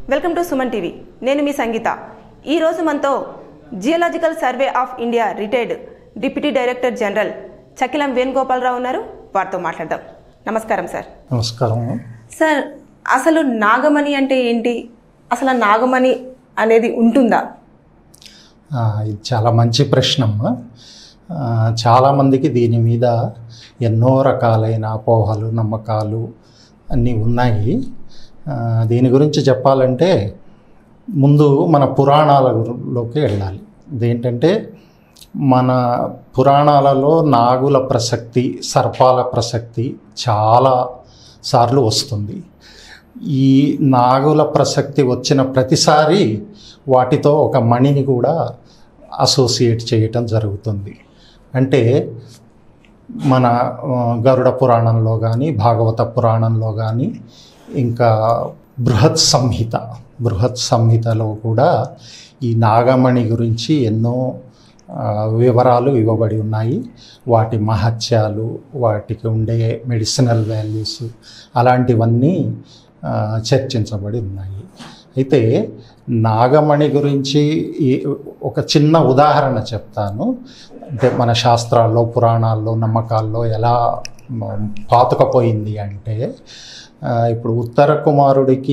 Welcome to Suman TV. నేను మీ సంగీత. ఈరోజు మనతో Geological Survey of India retired deputy director general Chakilam Venugopalarao ఉన్నారు. వారితో మాట్లాడదాం. నమస్కారం సార్. నమస్కారం సార్, అసలు నాగమణి అంటే ఏంటి? అసలు నాగమణి అనేది ఉంటుందా? ఇది చాలా మంచి ప్రశ్న. చాలామందికి దీని మీద ఎన్నో రకాలైన అపోహలు, నమ్మకాలు అన్నీ ఉన్నాయి. దీని గురించి చెప్పాలంటే ముందు మన పురాణాలలోకి వెళ్ళాలి. ఇదేంటంటే మన పురాణాలలో నాగుల ప్రసక్తి, సర్పాల ప్రసక్తి చాలా సార్లు వస్తుంది. ఈ నాగుల ప్రసక్తి వచ్చిన ప్రతిసారి వాటితో ఒక మణిని కూడా అసోసియేట్ చేయటం జరుగుతుంది. అంటే మన గరుడ పురాణంలో కానీ, భాగవత పురాణంలో కానీ, ఇంకా బృహత్ సంహితలో కూడా ఈ నాగమణి గురించి ఎన్నో వివరాలు ఇవ్వబడి ఉన్నాయి. వాటి మహత్యాలు, వాటికి ఉండే మెడిసినల్ వాల్యూస్ అలాంటివన్నీ చర్చించబడి ఉన్నాయి. అయితే నాగమణి గురించి ఒక చిన్న ఉదాహరణ చెప్తాను. అంటే మన శాస్త్రాల్లో, పురాణాల్లో, నమ్మకాల్లో ఎలా పాతుకపోయింది అంటే, ఇప్పుడు ఉత్తర కుమారుడికి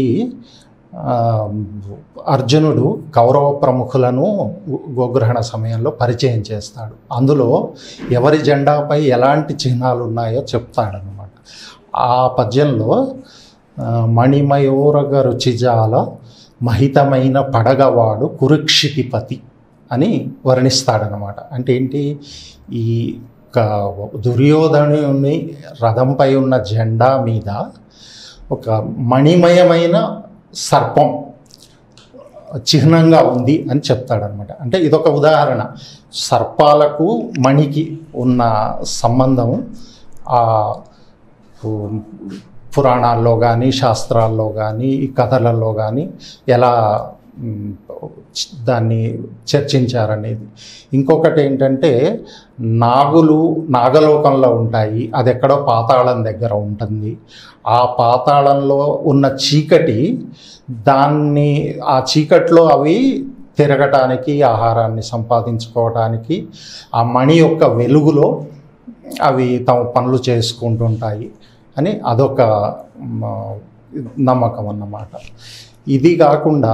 అర్జునుడు కౌరవ ప్రముఖులను గోగ్రహణ సమయంలో పరిచయం చేస్తాడు. అందులో ఎవరి జెండాపై ఎలాంటి చిహ్నాలు ఉన్నాయో చెప్తాడనమాట. ఆ పద్యంలో మణిమయోరగ రుచిజాల మహితమైన పడగవాడు కురుక్షితిపతి అని వర్ణిస్తాడనమాట. అంటే ఏంటి, ఈ దుర్యోధనుని రథంపై ఉన్న జెండా మీద ఒక మణిమయమైన సర్పం చిహ్నంగా ఉంది అని చెప్తాడనమాట. అంటే ఇదొక ఉదాహరణ. సర్పాలకు మణికి ఉన్న సంబంధం పురాణాల్లో కానీ, శాస్త్రాల్లో కానీ, ఈ కథలలో కానీ ఎలా దాన్ని చర్చించారనేది. ఇంకొకటి ఏంటంటే, నాగులు నాగలోకంలో ఉంటాయి. అది ఎక్కడో పాతాళం దగ్గర ఉంటుంది. ఆ పాతాళంలో ఉన్న చీకటి, ఆ చీకట్లో అవి తిరగటానికి, ఆహారాన్ని సంపాదించుకోవటానికి ఆ మణి యొక్క వెలుగులో అవి తమ పనులు చేసుకుంటుంటాయి అని అదొక నమ్మకం అన్నమాట. ఇది కాకుండా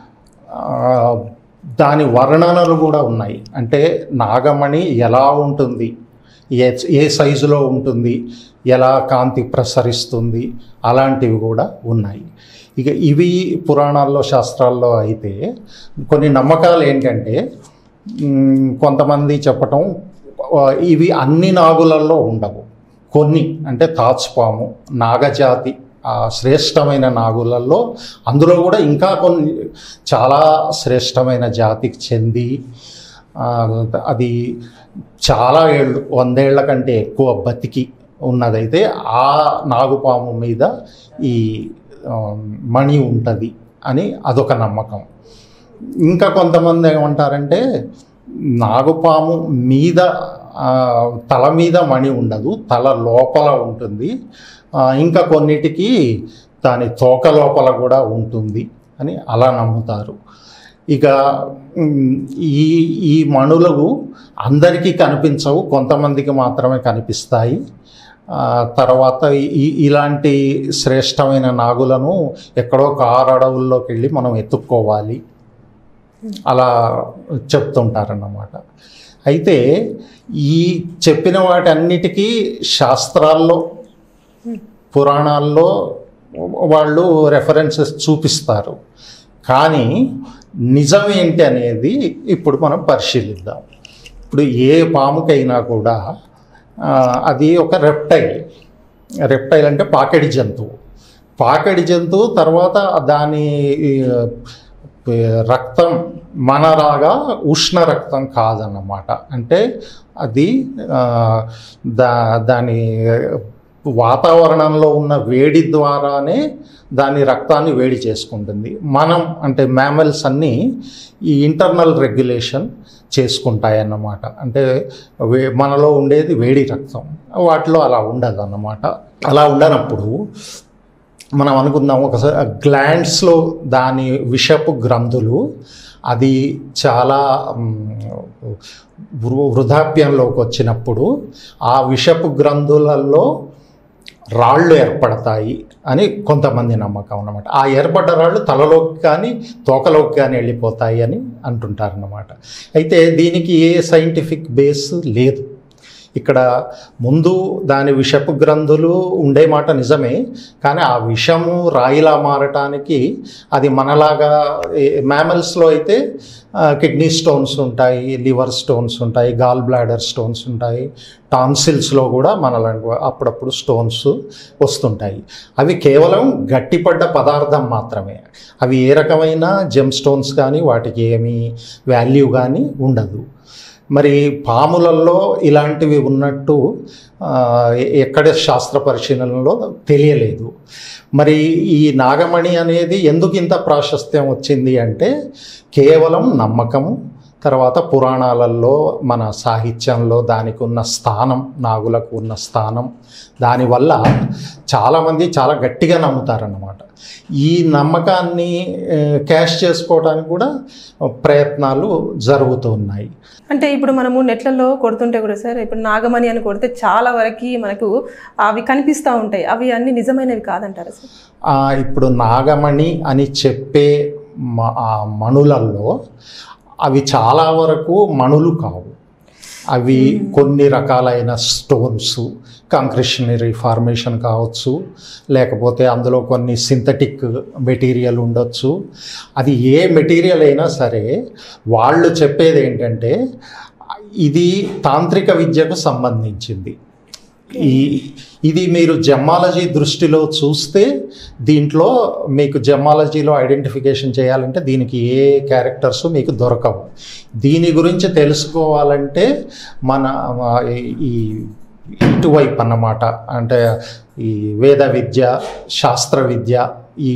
దాని వర్ణనలు కూడా ఉన్నాయి. అంటే నాగమణి ఎలా ఉంటుంది, ఏ సైజులో ఉంటుంది, ఎలా కాంతి ప్రసరిస్తుంది, అలాంటివి కూడా ఉన్నాయి. ఇక ఇవి పురాణాల్లో, శాస్త్రాల్లో అయితే కొన్ని నమ్మకాలు ఏంటంటే, కొంతమంది చెప్పటం ఇవి అన్ని నాగులలో ఉండవు. కొన్ని అంటే తాచుపాము, నాగజాతి శ్రేష్టమైన నాగులలో, అందులో కూడా ఇంకా కొన్ని చాలా శ్రేష్టమైన జాతికి చెంది అది చాలా 100 ఏళ్ల కంటే ఎక్కువ బతికి ఉన్నదైతే ఆ నాగుపాము మీద ఈ మణి ఉంటుంది అని అదొక నమ్మకం. ఇంకా కొంతమంది ఏమంటారంటే, నాగుపాము మీద తల మీద మణి ఉండదు, తల లోపల ఉంటుంది. ఇంకా కొన్నిటికి దాని తోక లోపల కూడా ఉంటుంది అని అలా నమ్ముతారు. ఇక ఈ మణులు అందరికీ కనిపించవు, కొంతమందికి మాత్రమే కనిపిస్తాయి. తర్వాత ఇలాంటి శ్రేష్టమైన నాగులను ఎక్కడో కారడవుల్లోకి వెళ్ళి మనం ఎత్తుక్కోవాలి అలా చెప్తుంటారన్నమాట. అయితే ఈ చెప్పిన వాటన్నిటికీ శాస్త్రాల్లో, పురాణాల్లో వాళ్ళు రెఫరెన్సెస్ చూపిస్తారు. కానీ నిజం ఏంటి అనేది ఇప్పుడు మనం పరిశీలిద్దాం. ఇప్పుడు ఏ పాముకైనా కూడా అది ఒక రెప్టైల్ అంటే పాకెడి జంతువు. తర్వాత దాని రక్తం మనలాగా ఉష్ణ రక్తం కాదన్నమాట. అంటే అది దాని వాతావరణంలో ఉన్న వేడి ద్వారానే దాని రక్తాన్ని వేడి చేసుకుంటుంది. మనం అంటే మ్యామల్స్ అన్నీ ఈ ఇంటర్నల్ రెగ్యులేషన్ చేసుకుంటాయన్నమాట. అంటే మనలో ఉండేది వేడి రక్తం, వాటిలో అలా ఉండదు అన్నమాట. అలా ఉండనప్పుడు మనం అనుకుందాం ఒకసారి గ్లాండ్స్లో దాని విషపు గ్రంథులు అది చాలా వృద్ధాప్యంలోకి వచ్చినప్పుడు ఆ విషపు గ్రంథులలో రాళ్ళు ఏర్పడతాయి అని కొంతమంది నమ్మకం అన్నమాట. ఆ ఏర్పడ్డ రాళ్ళు తలలోకి కానీ తోకలోకి కానీ వెళ్ళిపోతాయి అని అంటుంటారన్నమాట. అయితే దీనికి ఏ సైంటిఫిక్ బేస్ లేదు. ఇక్కడ ముందు దాని విషపు గ్రంథులు ఉండే మాట నిజమే, కానీ ఆ విషము రాయిలా మారటానికి అది మనలాగా మ్యామల్స్లో అయితే కిడ్నీ స్టోన్స్ ఉంటాయి, లివర్ స్టోన్స్ ఉంటాయి, గాల్ బ్లాడర్ స్టోన్స్ ఉంటాయి, టాన్సిల్స్లో కూడా మనలాంటి అప్పుడప్పుడు స్టోన్స్ వస్తుంటాయి. అవి కేవలం గట్టిపడ్డ పదార్థం మాత్రమే. అవి ఏ రకమైన జెమ్ స్టోన్స్ కానీ వాటికి ఏమీ వాల్యూ కానీ ఉండదు. మరి పాములలో ఇలాంటివి ఉన్నట్టు ఎక్కడ శాస్త్ర పరిశీలనలో తెలియలేదు. మరి ఈ నాగమణి అనేది ఎందుకు ఇంత ప్రాశస్త్యం వచ్చింది అంటే కేవలం నమ్మకము, తర్వాత పురాణాలలో మన సాహిత్యంలో దానికి ఉన్న స్థానం, నాగులకు ఉన్న స్థానం, దానివల్ల చాలామంది చాలా గట్టిగా నమ్ముతారన్నమాట. ఈ నమ్మకాన్ని క్యాష్ చేసుకోవడానికి కూడా ప్రయత్నాలు జరుగుతూ ఉన్నాయి. అంటే ఇప్పుడు మనము నెట్లలో కొడుతుంటే కూడా సార్, ఇప్పుడు నాగమణి అని కొడితే చాలా వరకు మనకు అవి కనిపిస్తూ ఉంటాయి. అవి అన్ని నిజమైనవి కాదంటారా సార్? ఇప్పుడు నాగమణి అని చెప్పే మణులల్లో అవి చాలా వరకు మణులు కావు. అవి కొన్ని రకాలైన స్టోన్స్, కాంక్రిషనరీ ఫార్మేషన్ కావచ్చు, లేకపోతే అందులో కొన్ని సింథటిక్ మెటీరియల్ ఉండొచ్చు. అది ఏ మెటీరియల్ అయినా సరే వాళ్ళు చెప్పేది ఏంటంటే ఇది తాంత్రిక విద్యకు సంబంధించింది. ఇది మీరు జెమ్మాలజీ దృష్టిలో చూస్తే దీంట్లో మీకు జెమ్మాలజీలో ఐడెంటిఫికేషన్ చేయాలంటే దీనికి ఏ క్యారెక్టర్స్ మీకు దొరకవు. దీని గురించి తెలుసుకోవాలంటే మన ఈ ఇటువైపు అన్నమాట, అంటే ఈ వేద విద్య, శాస్త్ర విద్య, ఈ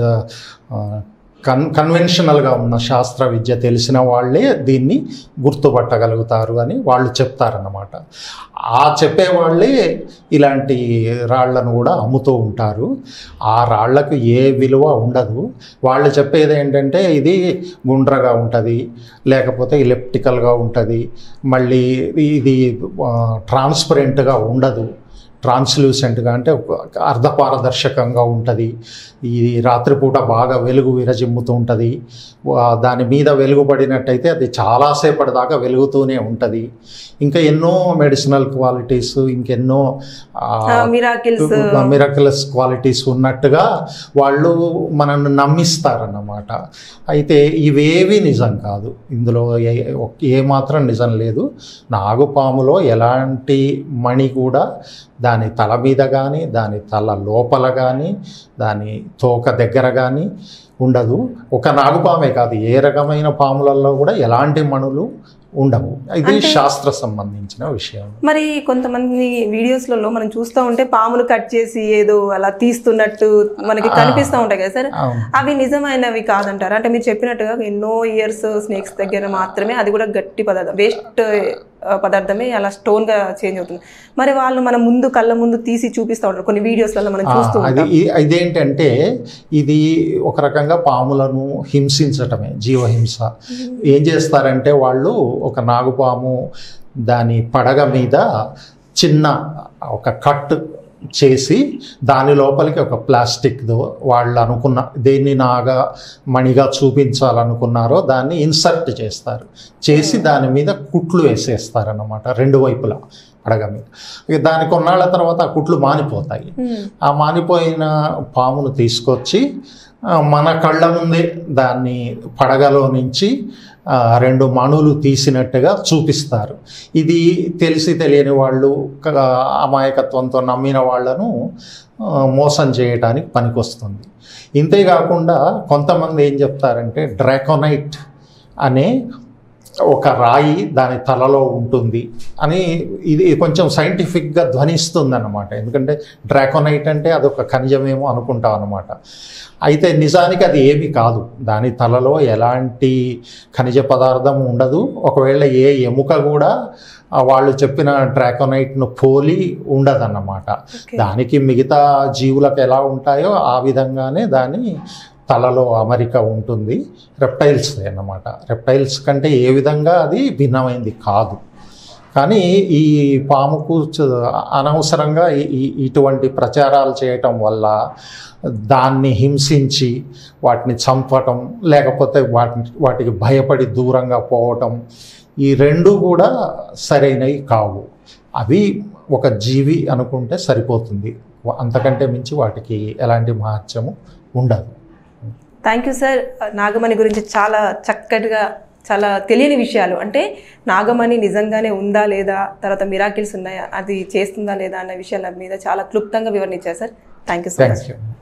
కన్వెన్షనల్గా ఉన్న శాస్త్ర విద్య తెలిసిన వాళ్ళే దీన్ని గుర్తుపట్టగలుగుతారు అని వాళ్ళు చెప్తారన్నమాట. ఆ చెప్పేవాళ్ళే ఇలాంటి రాళ్లను కూడా అమ్ముతూ ఉంటారు. ఆ రాళ్లకు ఏ విలువ ఉండదు. వాళ్ళు చెప్పేది ఏంటంటే ఇది గుండ్రగా ఉంటుంది, లేకపోతే ఎలిప్టికల్గా ఉంటుంది, మళ్ళీ ఇది ట్రాన్స్పరెంట్గా ఉండదు, ట్రాన్స్లూసెంట్గా అంటే అర్ధపారదర్శకంగా ఉంటుంది, ఇది రాత్రిపూట బాగా వెలుగు విరజిమ్ముతూ ఉంటుంది, దాని మీద వెలుగు పడినట్టయితే అది చాలాసేపటి దాకా వెలుగుతూనే ఉంటుంది. ఇంకా ఎన్నో మెడిసినల్ క్వాలిటీస్, ఇంకెన్నో మిరాకిల్స్ క్వాలిటీస్ ఉన్నట్టుగా వాళ్ళు మనల్ని నమ్మిస్తారన్నమాట. అయితే ఇవేవి నిజం కాదు, ఇందులో ఏమాత్రం నిజం లేదు. నాగుపాములో ఎలాంటి మణి కూడా దాని తల మీద కానీ, దాని తల లోపల కానీ, దాని తోక దగ్గర కానీ ఉండదు. ఒక నాగుపామే కాదు, ఏ రకమైన పాములలో కూడా ఎలాంటి మణులు ఉండవు. ఇది శాస్త్ర సంబంధించిన విషయం. మరి కొంతమంది వీడియోస్లలో మనం చూస్తూ ఉంటే పాములు కట్ చేసి ఏదో అలా తీస్తున్నట్టు మనకి కనిపిస్తూ ఉంటాయి కదా సార్, అవి నిజమైనవి కాదంటారు? అంటే మీరు చెప్పినట్టుగా ఎన్నో ఇయర్స్ స్నేక్స్ దగ్గర మాత్రమే అది కూడా గట్టి పదార్థం, వేస్ట్ పదార్థమే అలా స్టోన్ గా చేంజ్ అవుతుంది. మరి వాళ్ళు మన ముందు కళ్ళ ముందు తీసి చూపిస్తూ ఉంటారు కొన్ని వీడియోస్లలో మనం చూస్తూ ఉంటాం. ఇదేంటంటే ఇది ఒక రకంగా పాములను హింసించటమే, జీవహింస. ఏం చేస్తారంటే వాళ్ళు ఒక నాగుపాము దాని పడగ మీద చిన్న ఒక కట్ చేసి దాని లోపలికి ఒక ప్లాస్టిక్తో వాళ్ళు అనుకున్న దేన్ని మణిగా చూపించాలనుకున్నారో దాన్ని ఇన్సర్ట్ చేసి దాని మీద కుట్లు వేసేస్తారన్నమాట రెండు వైపులా పడగ మీద. దాని కొన్నాళ్ళ తర్వాత ఆ కుట్లు మానిపోతాయి. ఆ మానిపోయిన పామును తీసుకొచ్చి మన కళ్ళ ముందే దాన్ని పడగలో నుంచి రెండు మణులు తీసినట్టుగా చూపిస్తారు. ఇది తెలిసి తెలియని వాళ్ళు, అమాయకత్వంతో నమ్మిన వాళ్ళను మోసం చేయడానికి పనికొస్తుంది. ఇంతేకాకుండా కొంతమంది ఏం చెప్తారంటే డ్రాకోనైట్ అనే ఒక రాయి దాని తలలో ఉంటుంది అని ఇది కొంచెం సైంటిఫిక్గా ధ్వనిస్తుంది అన్నమాట. ఎందుకంటే డ్రాకోనైట్ అంటే అదొక ఖనిజమేమో అనుకుంటాం అన్నమాట. అయితే నిజానికి అది ఏమీ కాదు. దాని తలలో ఎలాంటి ఖనిజ పదార్థం ఉండదు. ఒకవేళ ఏ ఎముక కూడా వాళ్ళు చెప్పిన డ్రాకోనైట్ను పోలి ఉండదన్నమాట. దానికి మిగతా జీవులకు ఎలా ఉంటాయో ఆ విధంగానే దాని తలలో అమరిక ఉంటుంది. రెప్టైల్స్ అన్నమాట. రెప్టైల్స్ కంటే ఏ విధంగా అది భిన్నమైంది కాదు. కానీ ఈ పాముకు అనవసరంగా ఇటువంటి ప్రచారాలు చేయటం వల్ల దాన్ని హింసించి వాటిని చంపటం, లేకపోతే వాటికి భయపడి దూరంగా పోవటం, ఈ రెండు కూడా సరైనవి కావు. అవి ఒక జీవి అనుకుంటే సరిపోతుంది. అంతకంటే మించి వాటికి ఎలాంటి మహత్యము ఉండదు. Thank you sir. నాగమణి గురించి చాలా చక్కటిగా, చాలా తెలియని విషయాలు, అంటే నాగమణి నిజంగానే ఉందా లేదా, తర్వాత మిరాకిల్స్ ఉన్నాయా, అది చేస్తుందా లేదా అన్న విషయాల మీద చాలా క్లుప్తంగా వివరించారు sir. Thank you so much.